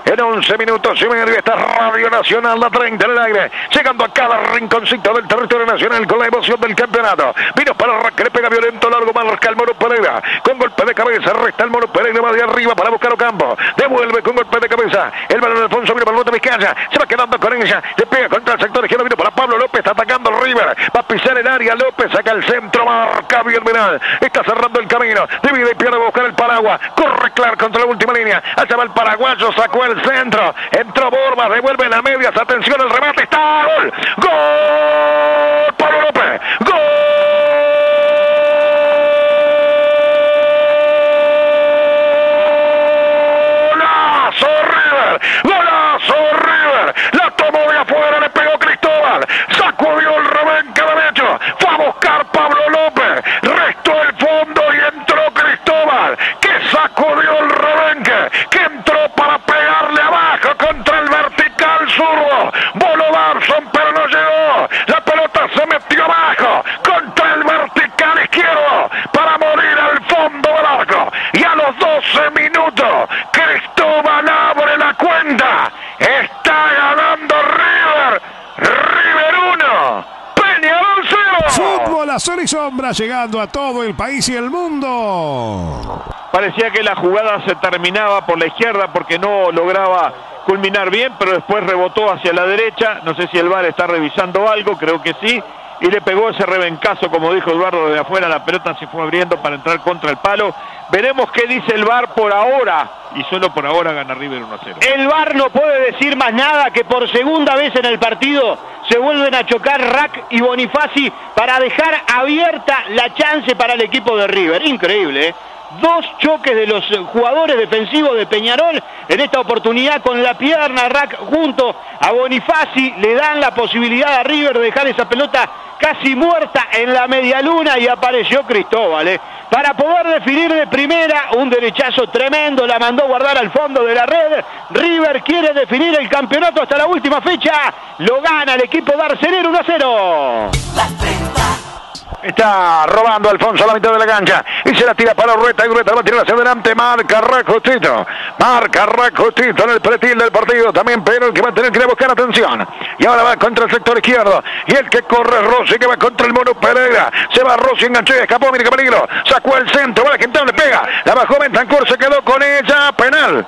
en 11 minutos y medio. Esta Radio Nacional, la 30 en el aire, llegando a cada rinconcito del territorio nacional con la emoción del campeonato. Vino para Rack, que le pega violento, largo, marca el Mono Pereira, con golpe de cabeza, resta el Mono Pereira, va de arriba para buscar Ocampo, devuelve con golpe de cabeza, el balón de Alfonso, vino para el bote de Vizcaya, se va quedando con ella, le pega contra el sector izquierdo, vino para Pablo López, está atacando River, va a pisar el área, López saca el centro, marca bien Menal, está cerrando el camino, divide y pierde, va a buscar el Paraguas, corre Clark contra la última línea, allá va el paraguayo, sacó el centro, entró Borba, devuelve la media, atención, el remate, está, gol, gol, Pablo López, gol. ¡Golazo River! La tomó de afuera, le pegó Cristóbal, sacudió el rebenque derecho, fue a buscar Pablo López, restó el fondo y entró Cristóbal, que sacudió el rebenque, que entró para pegarle abajo contra el vertical zurdo, voló Larson pero no llegó, la pelota se metió abajo contra el vertical izquierdo para morir al fondo del arco, y a los 12 minutos Cristóbal abre la cuenta, está ganando River, River 1, Peñarol 0. Fútbol a sol y sombra, llegando a todo el país y el mundo. Parecía que la jugada se terminaba por la izquierda porque no lograba culminar bien, pero después rebotó hacia la derecha, no sé si el VAR está revisando algo, creo que sí, y le pegó ese rebencazo, como dijo Eduardo, de afuera, la pelota se fue abriendo para entrar contra el palo. Veremos qué dice el VAR por ahora, y solo por ahora gana River 1-0. El VAR no puede decir más nada, que por segunda vez en el partido se vuelven a chocar Rack y Bonifaci para dejar abierta la chance para el equipo de River. Increíble, ¿eh? Dos choques de los jugadores defensivos de Peñarol, en esta oportunidad con la pierna Rack junto a Bonifaci, le dan la posibilidad a River de dejar esa pelota casi muerta en la medialuna, y apareció Cristóbal, para poder definir de primera, un derechazo tremendo, la mandó guardar al fondo de la red. River quiere definir el campeonato hasta la última fecha, lo gana el equipo de Arcelero 1-0. Está robando Alfonso a la mitad de la cancha y se la tira para Urreta, y Urreta va a tirar hacia adelante, marca Racostito en el pretil del partido también, pero el que va a tener que ir a buscar atención, y ahora va contra el sector izquierdo, y el que corre es Rossi, que va contra el Mono Pereira, se va Rossi, enganchó y escapó, mira qué peligro, sacó el centro, va la gente, le pega, la bajó Bentancur, se quedó con ella, penal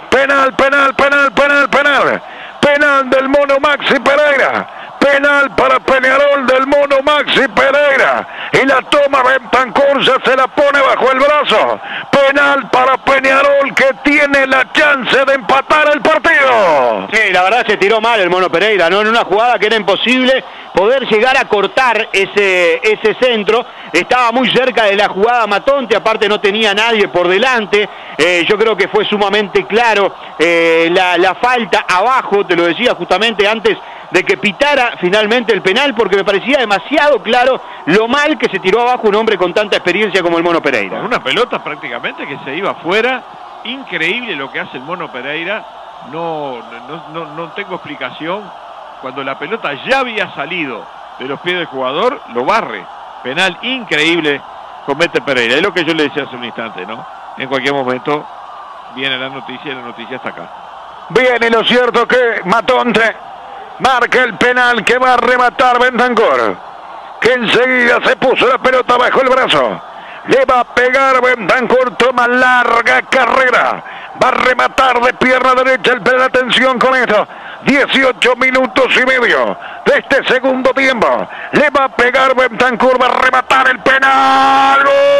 del Mono Maxi Pereira. Penal para Peñarol del Mono Maxi Pereira, y la toma Bentancur, ya se la pone bajo el brazo. Penal para Peñarol, que tiene la chance de empatar el partido. Sí, la verdad se tiró mal el Mono Pereira, ¿no? En una jugada que era imposible poder llegar a cortar ese centro. Estaba muy cerca de la jugada Matonte, aparte no tenía nadie por delante. Yo creo que fue sumamente claro la falta abajo, te lo decía justamente antes de que pitara finalmente el penal, porque me parecía demasiado claro lo mal que se tiró abajo un hombre con tanta experiencia como el Mono Pereira. Una pelota prácticamente que se iba afuera, increíble lo que hace el Mono Pereira, no tengo explicación. Cuando la pelota ya había salido de los pies del jugador, lo barre. Penal increíble comete Pereira. Es lo que yo le decía hace un instante, ¿no? En cualquier momento viene la noticia, y la noticia está acá. Bien, y lo cierto que Matonte marca el penal que va a rematar Bentancur, que enseguida se puso la pelota bajo el brazo. Le va a pegar Bentancur, toma larga carrera, va a rematar de pierna derecha el penal. Atención con esto, 18 minutos y medio de este segundo tiempo. Le va a pegar Bentancur, va a rematar el penal.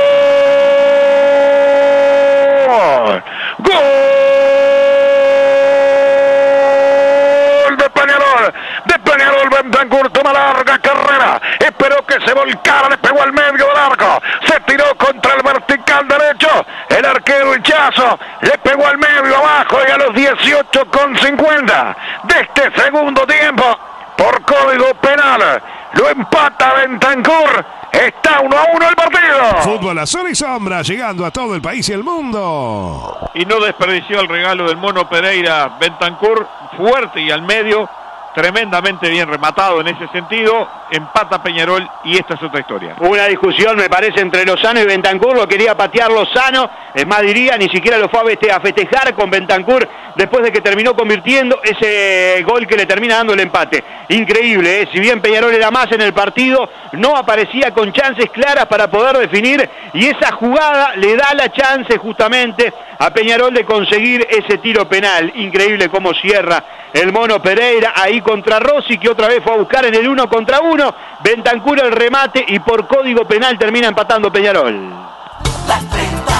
¡Gol! ¡Gol! Bentancur toma larga carrera, esperó que se volcara, le pegó al medio del arco, se tiró contra el vertical derecho, el arquero Hichazo le pegó al medio abajo, y a los 18,50 de este segundo tiempo, por código penal, lo empata Bentancur. Está 1-1 el partido. Fútbol a sol y sombra, llegando a todo el país y el mundo. Y no desperdició el regalo del Mono Pereira. Bentancur fuerte y al medio, tremendamente bien rematado en ese sentido. Empata Peñarol, y esta es otra historia. Una discusión, me parece, entre Lozano y Bentancur. Lo quería patear Lozano, es más, diría, ni siquiera lo fue a festejar con Bentancur después de que terminó convirtiendo ese gol que le termina dando el empate. Increíble, ¿eh? Si bien Peñarol era más en el partido, no aparecía con chances claras para poder definir, y esa jugada le da la chance justamente a Peñarol de conseguir ese tiro penal. Increíble cómo cierra el Mono Pereira ahí contra Rossi, que otra vez fue a buscar en el 1 contra 1. Bentancur el remate y por código penal termina empatando Peñarol. Las 30.